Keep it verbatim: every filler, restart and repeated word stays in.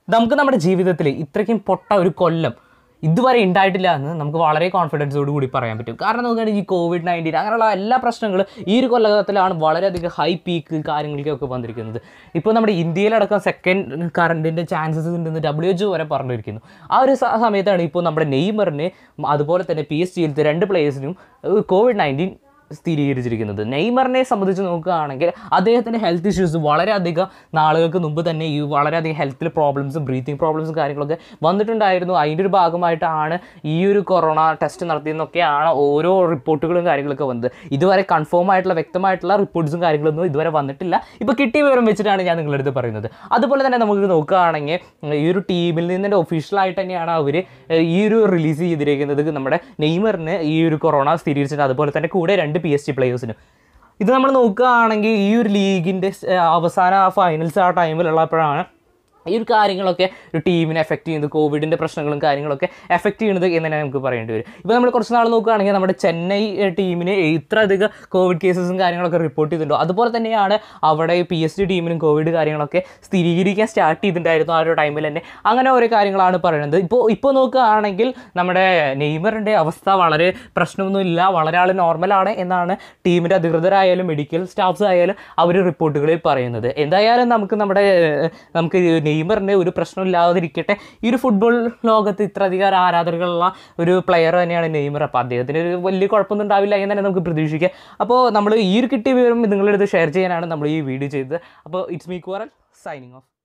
നമുക്ക് നമ്മുടെ ജീവിതത്തിൽ ഇത്രയ്ക്കും പൊട്ട ഒരു കൊല്ലം ഇതുവരെ ഉണ്ടായിട്ടില്ല എന്ന് നമുക്ക് വളരെ കോൺഫിഡൻസോട് കൂടി പറയാൻ പറ്റും. കാരണം നോക്കുകയാണെങ്കിൽ ഈ കോവിഡ് നയൻറ്റീൻ അങ്ങനെയുള്ള എല്ലാ പ്രശ്നങ്ങളും ഈ ഒരു കൊല്ലത്തിലാണ് വളരെയധികം ഹൈ പീക്ക് കാര്യങ്ങളിലേക്കൊക്കെ വന്നിരിക്കുന്നത്. ഇപ്പോൾ നമ്മുടെ ഇന്ത്യയിലടക്കം സെക്കൻഡ് കറണ്ടിൻ്റെ ചാൻസസ് ഉണ്ടെന്ന് ഡബ്ല്യു എച്ച് ഒ വരെ പറഞ്ഞിരിക്കുന്നു. ആ ഒരു സമയത്താണ് ഇപ്പോൾ നമ്മുടെ നെയ്മറിന് അതുപോലെ തന്നെ പി എസ് ജിയിലത്തെ രണ്ട് പ്ലേയേഴ്സിനും കോവിഡ് നയൻറ്റീൻ സ്ഥിരീകരിച്ചിരിക്കുന്നത്. നെയ്മറിനെ സംബന്ധിച്ച് നോക്കുകയാണെങ്കിൽ അദ്ദേഹത്തിൻ്റെ ഹെൽത്ത് ഇഷ്യൂസ് വളരെയധികം നാളുകൾക്ക് മുമ്പ് തന്നെ ഈ വളരെയധികം ഹെൽത്തിൽ പ്രോബ്ലംസും ബ്രീത്തിങ് പ്രോബ്ലംസും കാര്യങ്ങളൊക്കെ വന്നിട്ടുണ്ടായിരുന്നു. അതിൻ്റെ ഒരു ഭാഗമായിട്ടാണ് ഈ ഒരു കൊറോണ ടെസ്റ്റ് നടത്തിയെന്നൊക്കെയാണ് ഓരോ റിപ്പോർട്ടുകളും കാര്യങ്ങളൊക്കെ വന്നത്. ഇതുവരെ കൺഫേം ആയിട്ടുള്ള വ്യക്തമായിട്ടുള്ള റിപ്പോർട്ട്സും കാര്യങ്ങളൊന്നും ഇതുവരെ വന്നിട്ടില്ല. ഇപ്പോൾ കിട്ടിയ വിവരം വെച്ചിട്ടാണ് ഞാൻ നിങ്ങളുടെ അടുത്ത് പറയുന്നത്. അതുപോലെ തന്നെ നമുക്ക് നോക്കുകയാണെങ്കിൽ ഈ ഒരു ടീമിൽ നിന്നിൻ്റെ ഒഫീഷ്യലായിട്ട് തന്നെയാണ് അവർ ഈ ഒരു റിലീസ് ചെയ്തിരിക്കുന്നത്. നമ്മുടെ നെയ്മറിന് ഈ ഒരു കൊറോണ സ്ഥിരീകരിച്ചിട്ട് അതുപോലെ തന്നെ കൂടെ രണ്ട് പി എസ് ജി പ്ലേയേഴ്സിനും. ഇത് നമ്മൾ നോക്കുകയാണെങ്കിൽ ഈ ഒരു ലീഗിൻ്റെ അവസാന ഫൈനൽസ് ആ ടൈമിലുള്ളപ്പോഴാണ് ഈ ഒരു കാര്യങ്ങളൊക്കെ ഒരു ടീമിനെ എഫക്റ്റ് ചെയ്യുന്നത്, കോവിഡിൻ്റെ പ്രശ്നങ്ങളും കാര്യങ്ങളൊക്കെ എഫക്റ്റ് ചെയ്യുന്നത് എന്ന് തന്നെ നമുക്ക് പറയേണ്ടി വരും. ഇപ്പോൾ നമ്മൾ കുറച്ച് നാൾ നോക്കുകയാണെങ്കിൽ നമ്മുടെ ചെന്നൈ ടീമിന് ഇത്ര അധികം കോവിഡ് കേസസും കാര്യങ്ങളൊക്കെ റിപ്പോർട്ട് ചെയ്തിട്ടുണ്ടോ അതുപോലെ തന്നെയാണ് അവിടെ പി എസ് ജി ടീമിനും കോവിഡ് കാര്യങ്ങളൊക്കെ സ്ഥിരീകരിക്കാൻ സ്റ്റാർട്ട് ചെയ്തിട്ടുണ്ടായിരുന്നു ആ ഒരു ടൈമിൽ തന്നെ. അങ്ങനെ ഓരോ കാര്യങ്ങളാണ് പറയുന്നത്. ഇപ്പോൾ ഇപ്പോൾ നോക്കുകയാണെങ്കിൽ നമ്മുടെ നെയ്മറിൻ്റെ അവസ്ഥ വളരെ പ്രശ്നമൊന്നുമില്ല, വളരെ ആൾ നോർമലാണ് എന്നാണ് ടീമിൻ്റെ അധികൃതരായാലും മെഡിക്കൽ സ്റ്റാഫ്സ് ആയാലും അവർ റിപ്പോർട്ടുകളിൽ പറയുന്നത്. എന്തായാലും നമുക്ക് നമ്മുടെ നമുക്ക് നെയ്മറിൻ്റെ ഒരു പ്രശ്നമില്ലാതിരിക്കട്ടെ. ഈ ഒരു ഫുട്ബോൾ ലോകത്ത് ഇത്രയധികം ആരാധകരുള്ള ഒരു പ്ലെയർ തന്നെയാണ് നെയ്മർ. അപ്പോൾ അദ്ദേഹത്തിന് ഒരു വലിയ കുഴപ്പമൊന്നും ഉണ്ടാവില്ല എന്ന് തന്നെ നമുക്ക് പ്രതീക്ഷിക്കാം. അപ്പോൾ നമ്മൾ ഈ ഒരു കിട്ടിയ വിവരം നിങ്ങളുടെ അടുത്ത് ഷെയർ ചെയ്യാനാണ് നമ്മൾ ഈ വീഡിയോ ചെയ്തത്. അപ്പോൾ ഇറ്റ്സ് മീ കുവറൽ സൈനിങ് ഓഫ്.